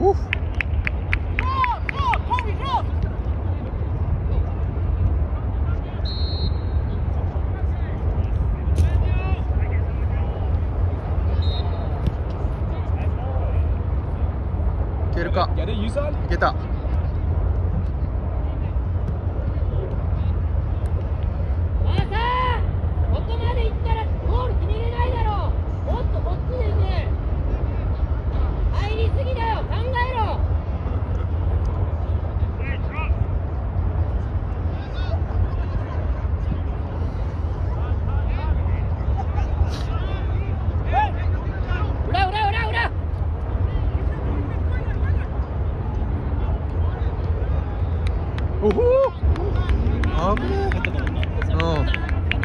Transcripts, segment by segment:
おっ。いけるか。いけた。おほー、危ねえ。うん。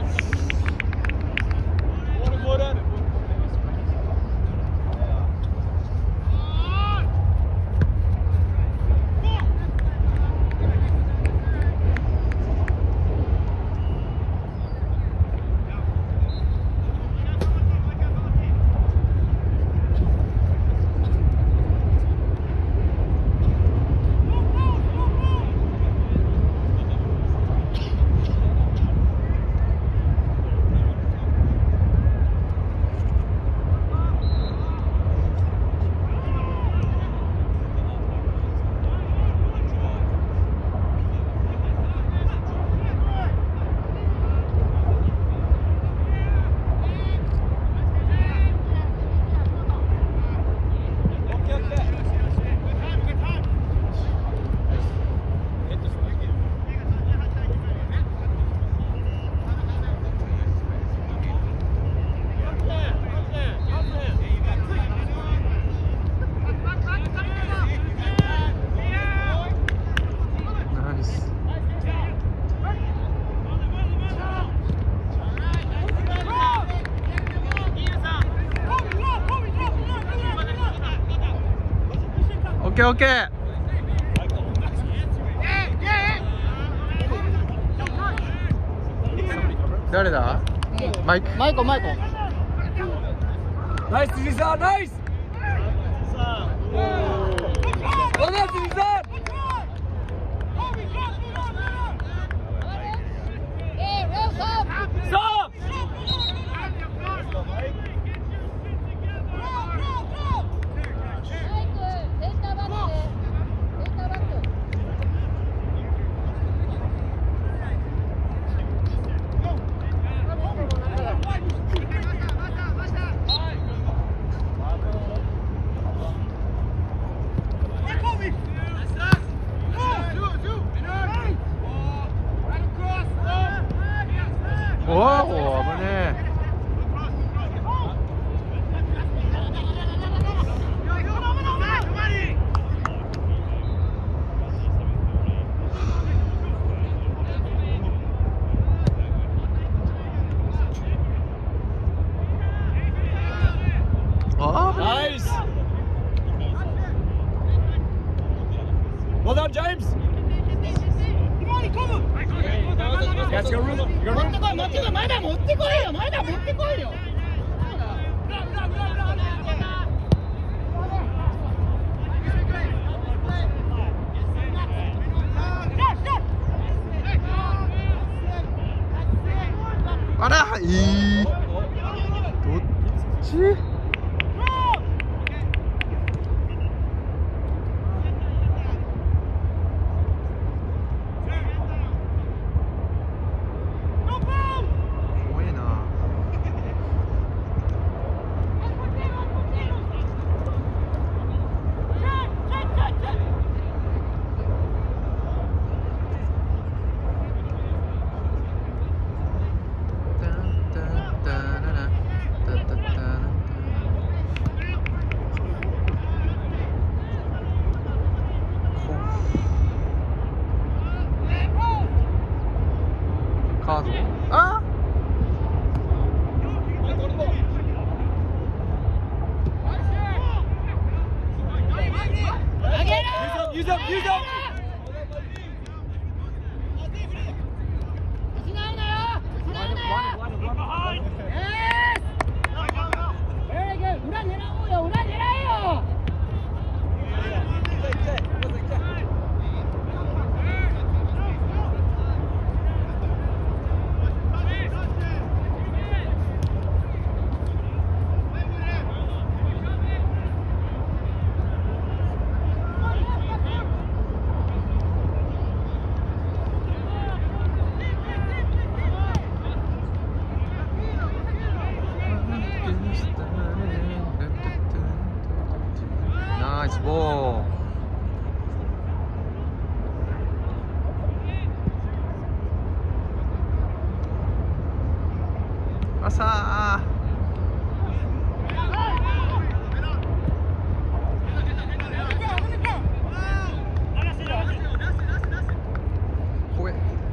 オッケーオッケー。誰だ？マイコ。 マイコ。 ナイス辻さん、ナイス。おね辻さん。 おお、危ねえ。 ナイス。Well done, James. Yes, go room. Go room. まだ持ってこいよ。 あら、いい。どっち？怖えな。カード。あ Use up. 裏狙おうよ。 おー。朝ー。怖い。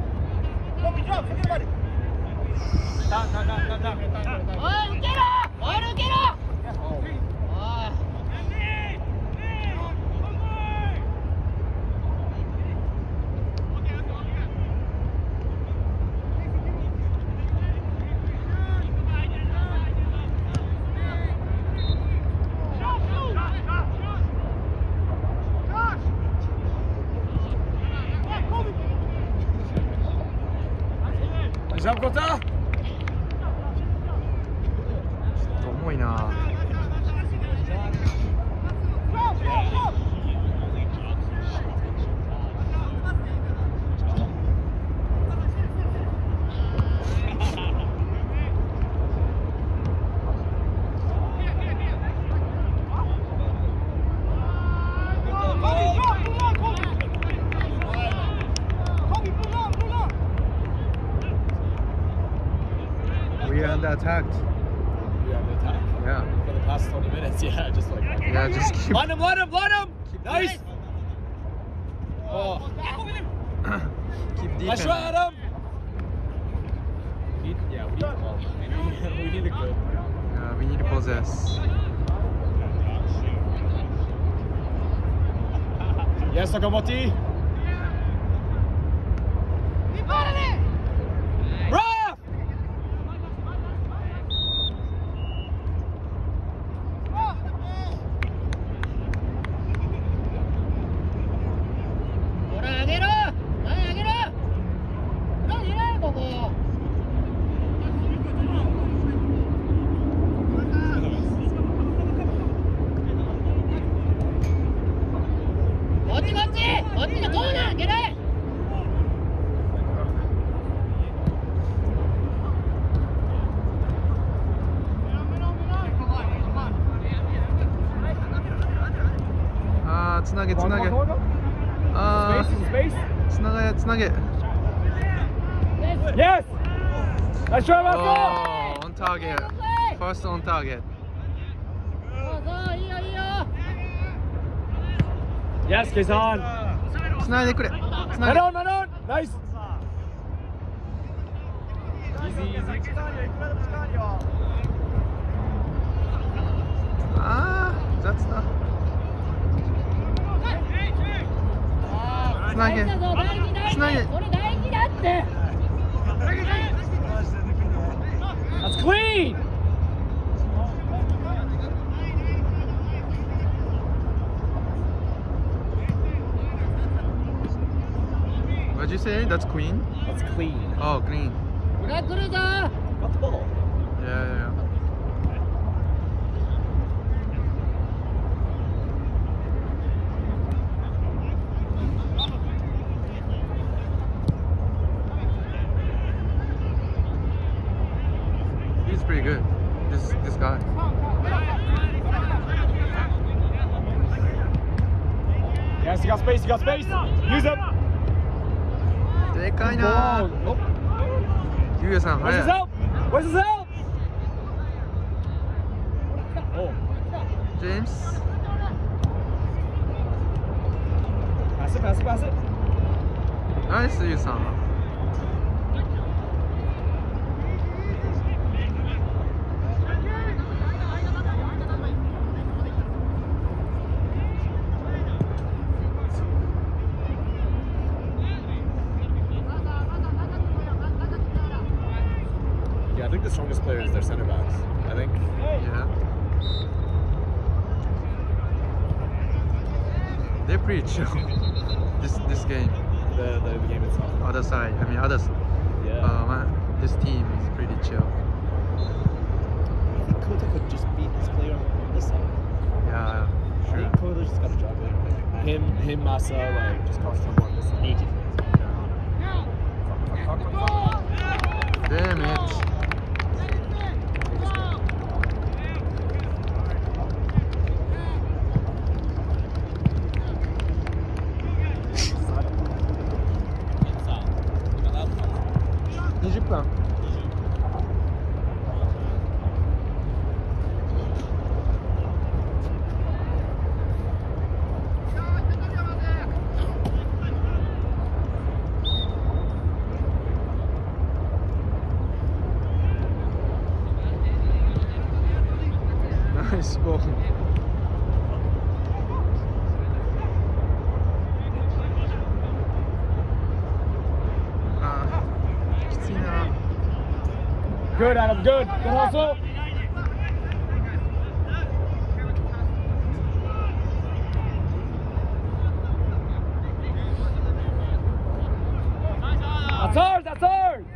ジャンプコーター。 重いな。We are under attacked. We're under attack. Yeah. For the past 20 minutes, yeah, just like that. Yeah, just keep. Line him, line him, line him! Nice! Oh, Keep deep. nice try, Adam! We need to call. We need a good. Yeah, we need to possess. Yes, Sakamoto! Raf! つなげつなげ。あー、つなげつなげ。 Yes! Nice try, Marco! Oh, on target. First on target. Yes, Kazan! つないでくれ。つないで。 Manon, Manon! Nice! Easy, easy. あー、雑だ。つなげ。つなげ。 これ大事だって。 That's clean! What'd you say? That's Queen? That's clean. Oh, green. 裏来るぞ。 Got the ball. Yeah, yeah. He's pretty good. This guy. Yes, you got space, you got space! Use him! でかいな。ゆうやさん Where's his 早い。 help? Where's his help? Oh, James. pass it, pass it, pass it. ナイスゆうさん。 Yeah, I think the strongest player is their center backs. I think. Yeah. They're pretty chill. This game. The game itself. Other side. I mean others. Yeah. Man, this team is pretty chill. I think Kota could just beat this player on this side. Yeah. I Sure. think Kota's just got to drop it. Him, Massa, like just cost him on this side. Damn it. Good, Adam. Good. Good hustle. That's ours. That's ours.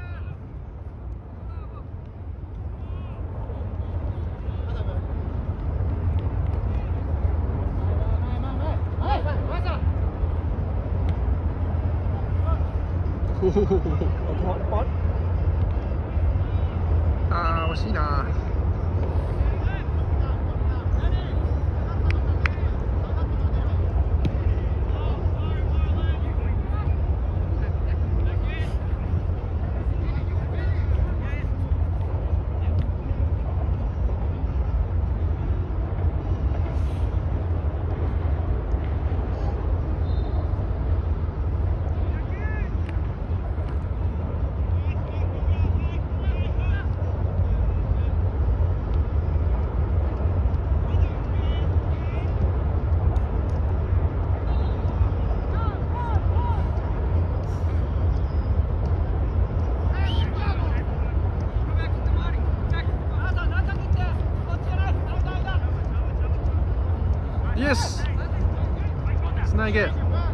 あー惜しいな。Yes! つなげ。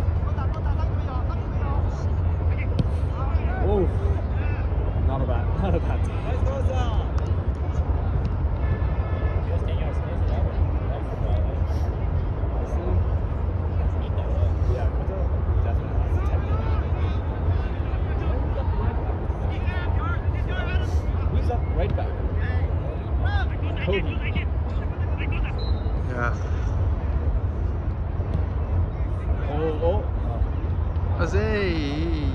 Oh, not a bad, not a bad time. Yeah, definitely. Who's up right back? Cody. Yeah. Oh. Jose.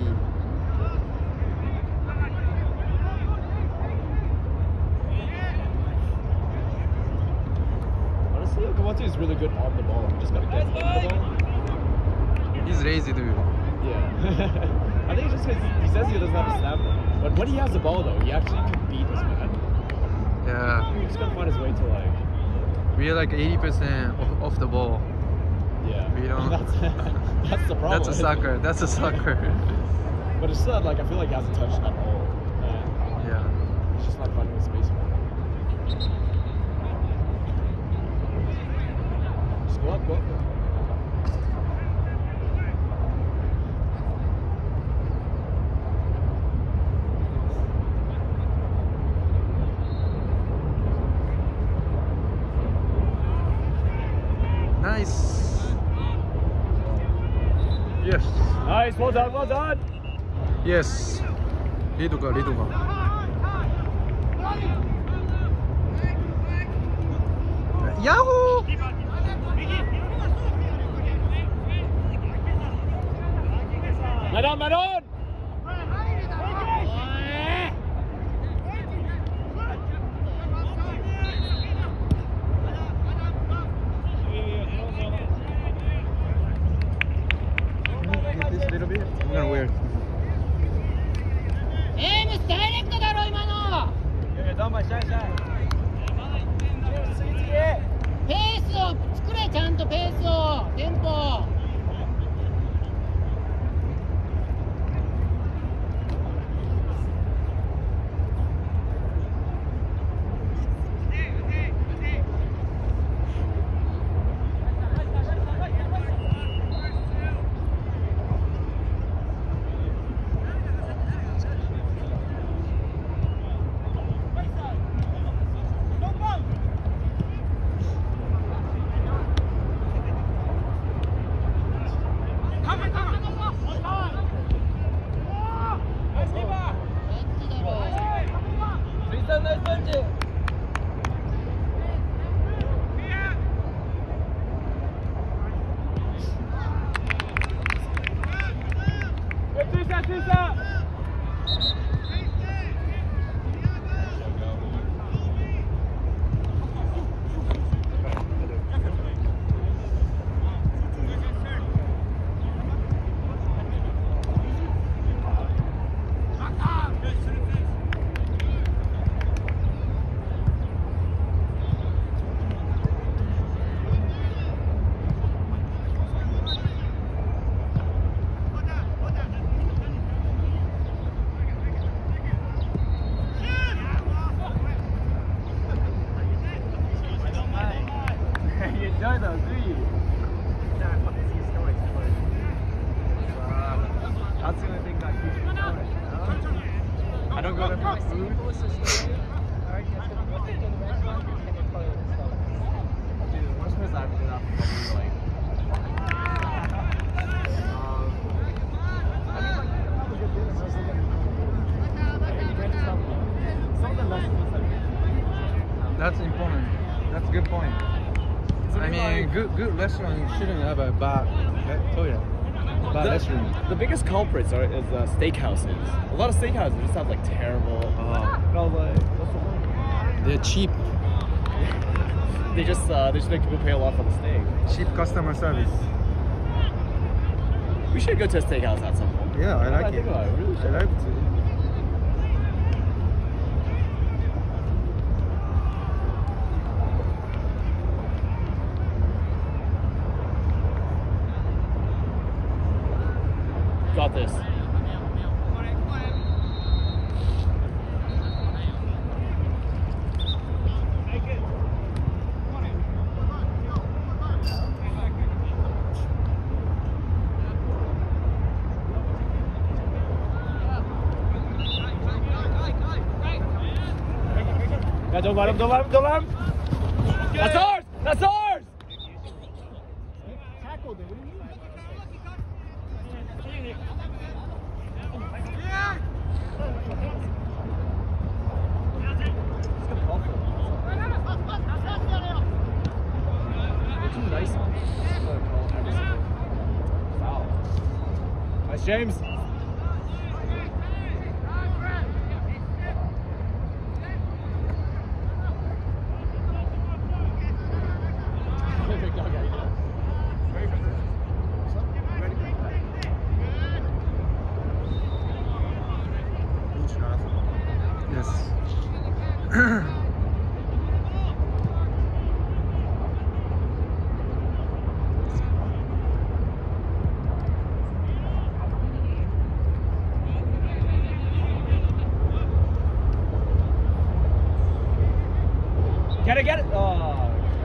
Honestly, Okamatsu is really good on the ball. You just gotta get in the ball. He's lazy, dude. Yeah. I think it's just because he says he doesn't have a stamina. But when he has the ball, though, he actually can beat his man. Yeah. He's just gotta find his way to like. We are like 80% off the ball. Yeah. We don't. That's the problem. That's a sucker. That's a sucker. But it's still like I feel like he hasn't touched at all. Yeah. He's just not finding the space for it. Just go up, go up. Nice. Yes. Nice, well done, well done. Yes. 리드가. 야호! Madon! Get this a little bit. I'm gonna wear it. エームスダイレクトだろ今の。ペースを作れちゃんとペースをテンポ。 Worst place I've been up probably like. That's important. That's a good point. I mean, good restaurant shouldn't have a bad toilet. Bad restroom. The biggest culprits is steakhouses. A lot of steakhouses just have like terrible. And I was like, what's the point? They're cheap. They just make people pay a lot for the steak. Cheap customer service. We should go to a steakhouse at some point. Yeah, I like it. think about it. We really I should. like it too. Got this. Yeah, don't let him, don't let him, don't let him. That's ours! That's ours! Tackled it, what do you mean? You're too nice on it. Foul. Nice, James. Yes. Get it? Oh.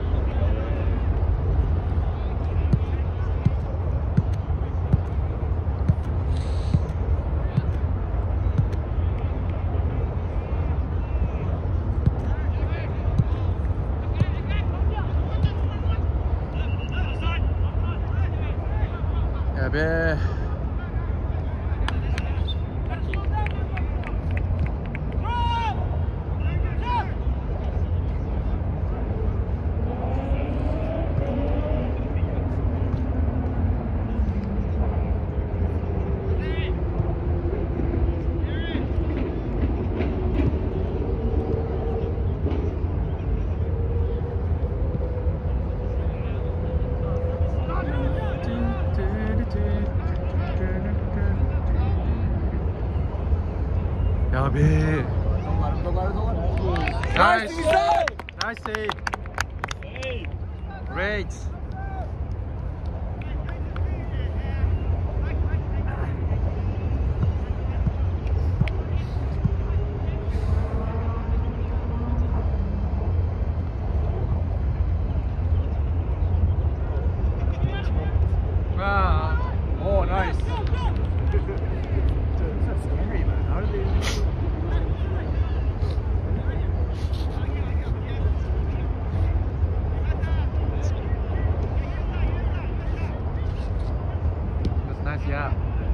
Yeah, be. 야배. Nice. Nice save. Great. Wow. Oh, nice. That's scary, man. How did they? That's nice, yeah.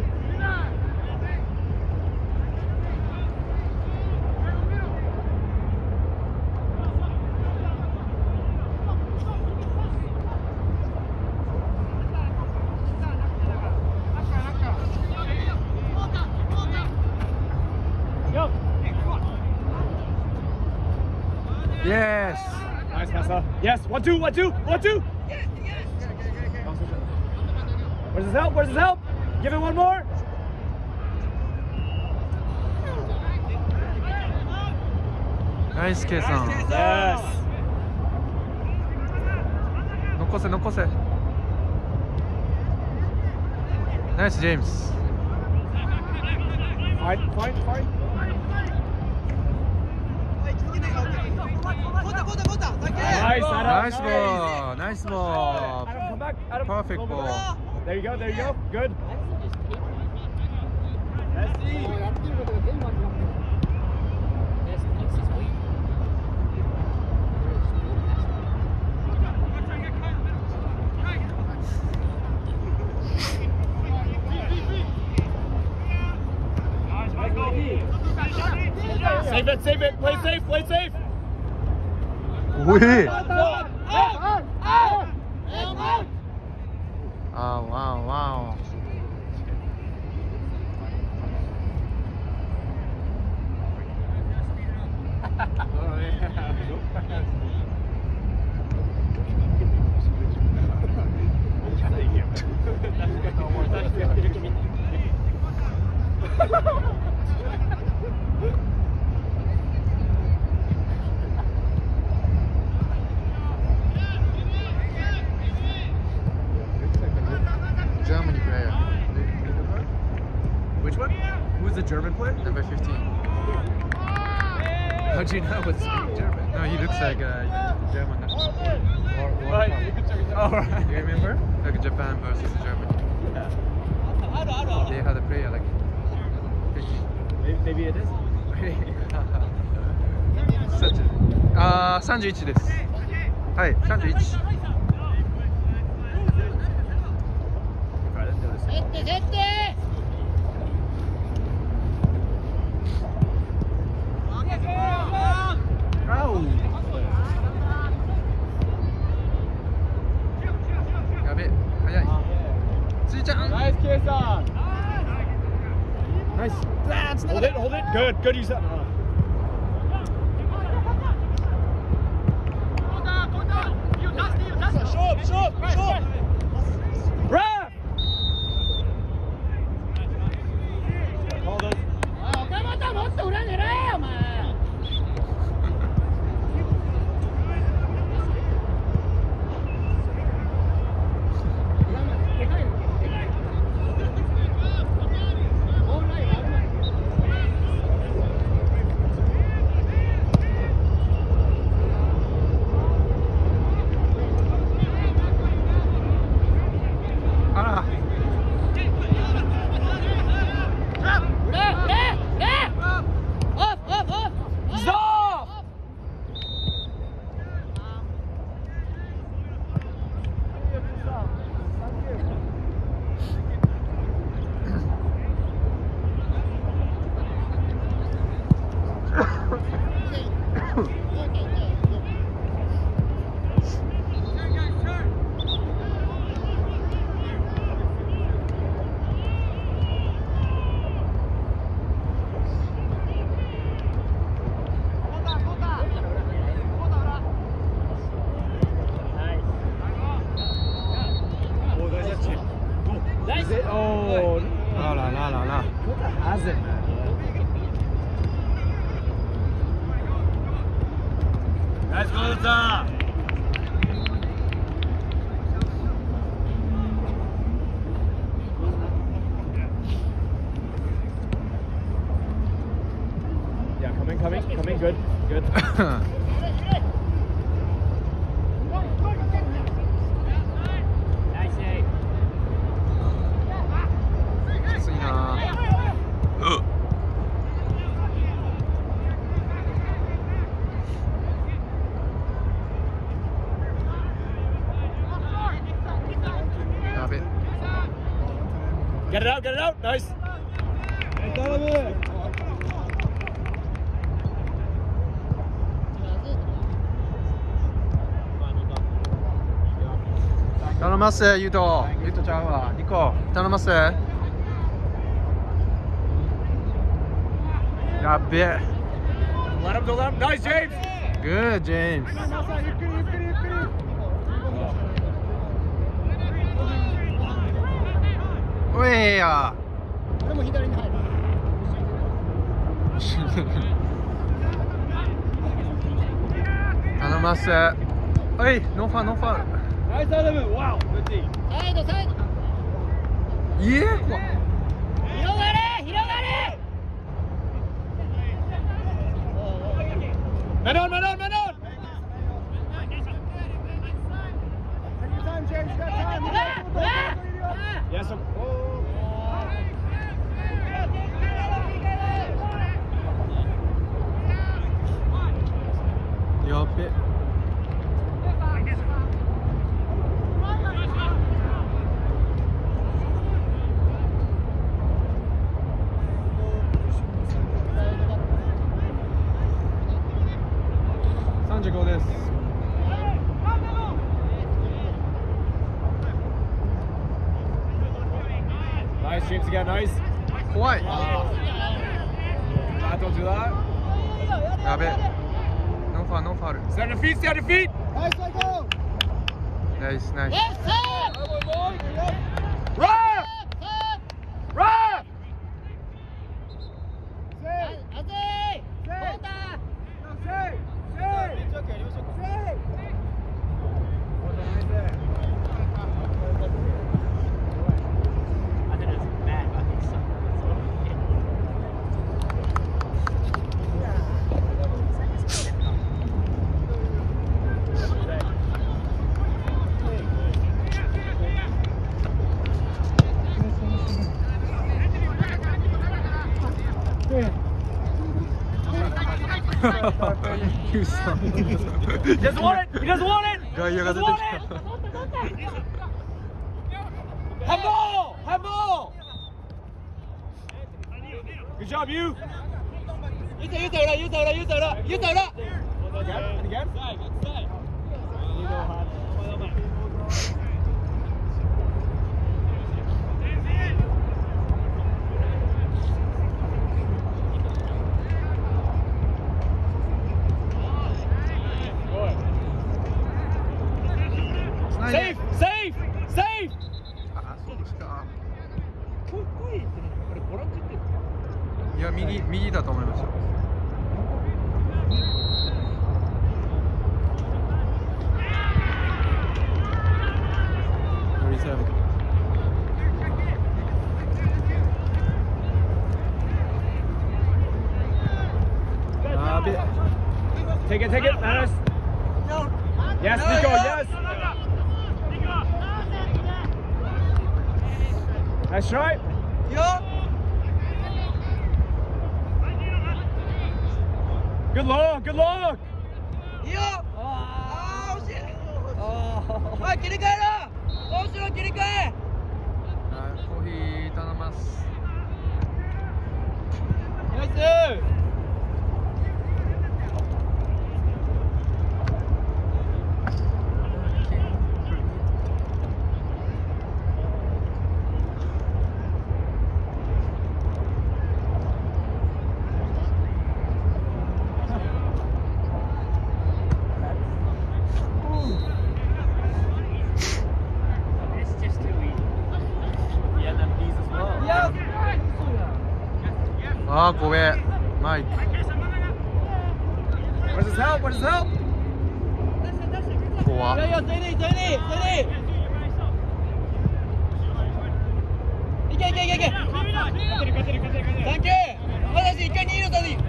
Yes. Nice, Massa. Yes, 1-2, 1-2, 1-2. Where's his help? Where's his help? Give it one more. Nice, K-san. Yes. 残せ残せ。Nice, James. Fine, fine, fine. Nice, Adam. Nice ball. Nice ball. Adam, come back. Adam, Perfect come ball. back. There you go, there you go. Good. Save it, save it. Play safe, play safe. おい。 あわおわお。Germany player. Which one? Who's the German player? Number 15. How'd you know it's German? No, he looks like a German national player. Oh, right. You remember? Like Japan versus Germany. They had a player like 15. Maybe it is. 31です。はい、31。 設定設定。 やべ、早い。ついちゃん。 Nice, Kei-san. Nice. Hold it, hold it. Good, good. You said. Shove. Ref. Hold it. 岡本もっと裏狙えよお前。 Oh, la la la la la. Kota has it, man. Nice, Kota. Yeah, coming, good. Get it out, nice. 頼ませ、ゆうとちゃんは、ニコ、頼ませ。やっべえ。 Let him go, nice, James. Good, James. おいや。 俺も左に入る。 頼ませ。はい、ノーファー。 Nice, Adam. Wow, good D. サイド。 いえ。 広がれ。 Man on. Yes, sir. やっべ。 Nice streams again, nice. 怖い。 Don't do that. やべ。ノーファール、ノーファール。 Stand on your feet, stand on your feet. Nice, let go! ナイスナイス。 Yes, sir! Run! Run! Save! 熱い Save! ポーター No, save! Save! Save! You son. He doesn't want it! He doesn't want it! 外野が出てきた。 Have ball! Have ball! Good job, you! ユータ裏ユータ裏ユータ裏ユータ裏 Again? And again? Safe! Safe! Safe! あ、そうですか。 こいってねこれボランチっていや、右だと思いました。 Take it, Manus. Yes, Nico, yes. Nice try. Good look, good look. おい切り替えろ後ろ切り替えコーヒー頼みます。 ナイスあー、怖え。マイク。 What does this help? What does this help? 怖っ。 いやいやそれでいいそれでいいそれでいいいけいけいけいけサンキュー私一回2位の差でいい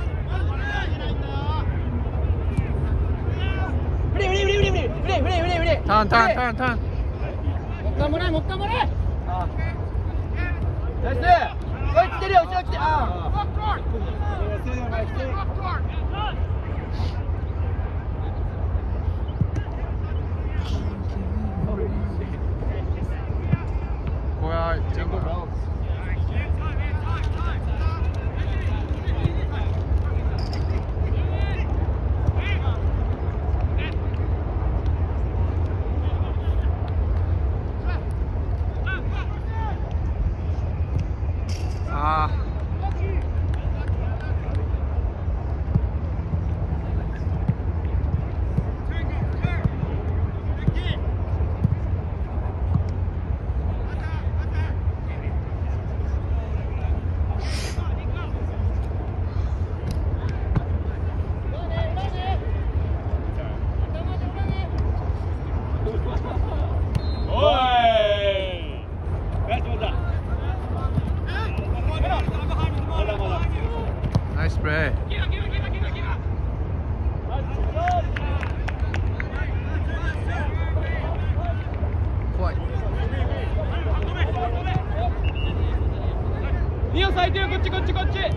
フリーフリーフリーフリーフリーフリーフリーフリーフリーターンターンターンターン。 もっかもらえもっかもらえナイスこい来てるよ後ろ来てああ怖い。ああ。ナイスプレー。怖い。 ニオ咲いてるこっちこっちこっち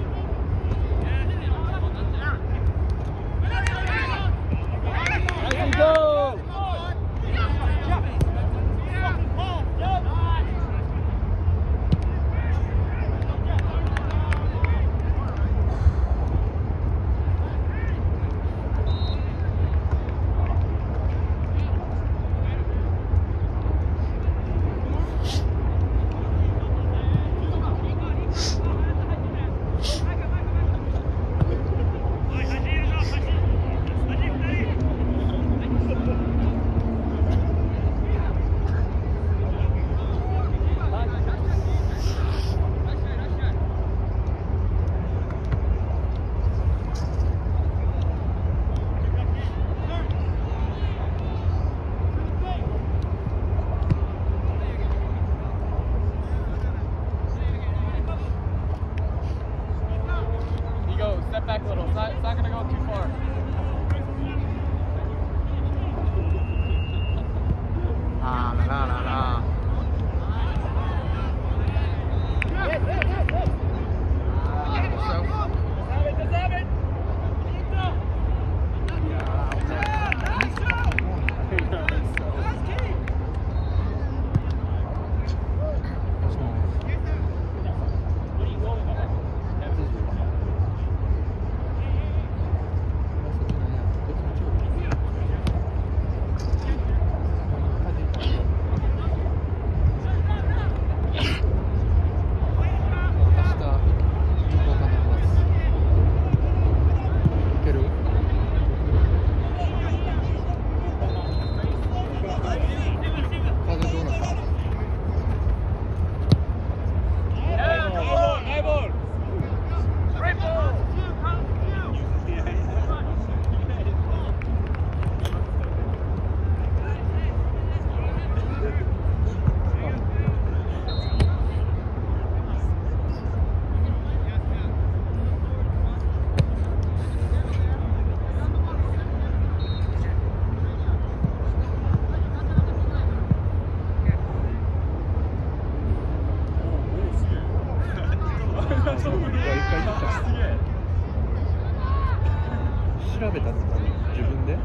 調べたのか自分で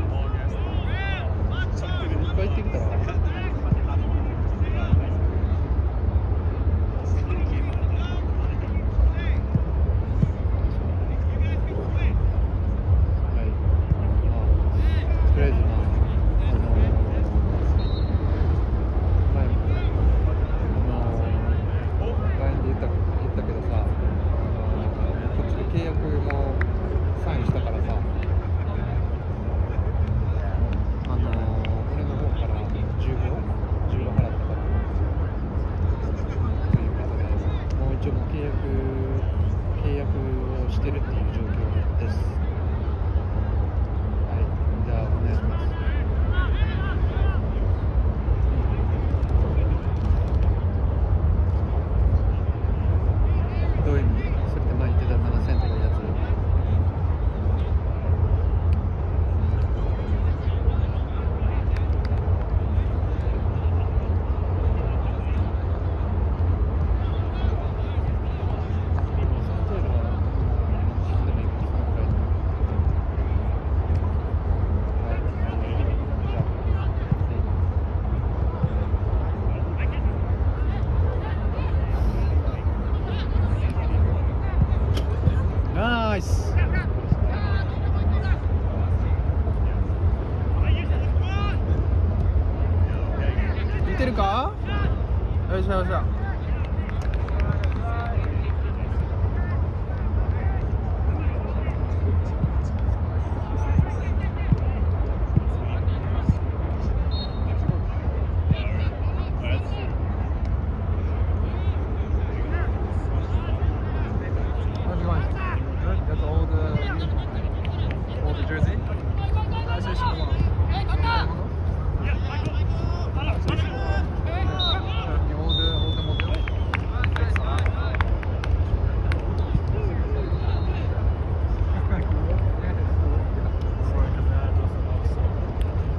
一回行ってきたら契約をしてるっていう状況です。はい、じゃあお願いします。どういう意味？それって前言ってた7000とかいうやつ。ナイス。見てるか？よいしょよいしょ。